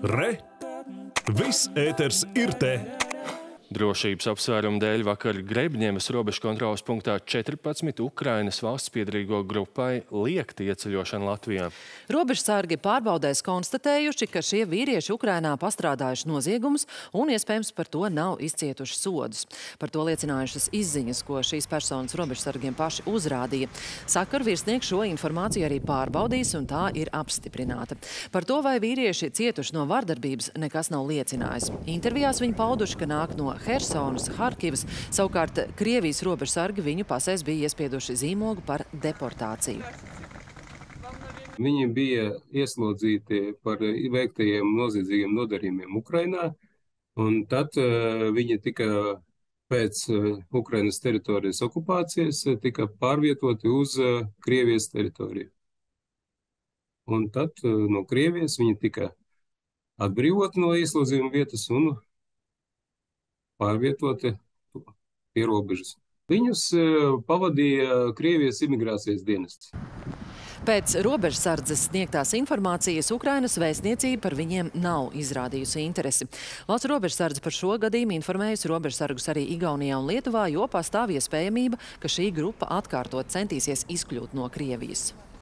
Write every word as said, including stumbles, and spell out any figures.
Re! Viss ēters ir te! Drošības apsvērumu dēļ vakar Grebņevas robežkontroles punktā četrpadsmit Ukrainas valsts piederīgo grupai liegt ieceļošanu Latvijā. Robežsargi pārbaudēs konstatējuši, ka šie vīrieši Ukrainā pastrādājuši noziegumus un iespējams par to nav izcietuši sodus. Par to liecinājušas izziņas, ko šīs personas robežsargiem paši uzrādīja. Sakaru virsnieks šo informāciju arī pārbaudīs un tā ir apstiprināta. Par to, vai vīrieši cietuši no vardarbības, nekas nav liecinājis. Intervijās viņi pauduši, ka nāk no Hersonas, Harkivas, savukārt Krievijas robežsargi viņu pasēs bija iespieduši zīmogu par deportāciju. Viņi bija ieslodzīti par veiktajiem noziedzīgiem nodarījumiem Ukrainā, un tad uh, viņi tika pēc uh, Ukrainas teritorijas okupācijas uh, tika pārvietoti uz uh, Krievijas teritoriju. Un tad uh, no Krievijas viņi tika atbrīvoti no ieslodzījuma vietas un pārvietoti pie robežas. Viņus uh, pavadīja Krievijas imigrācijas dienests. Pēc robežsardzes sniegtās informācijas Ukrainas vēstniecība par viņiem nav izrādījusi interesi. Valsts robežsardze par šo gadījumu informējusi robežsargus arī Igaunijā un Lietuvā, jo pastāv iespējamība, ka šī grupa atkārtot centīsies izkļūt no Krievijas.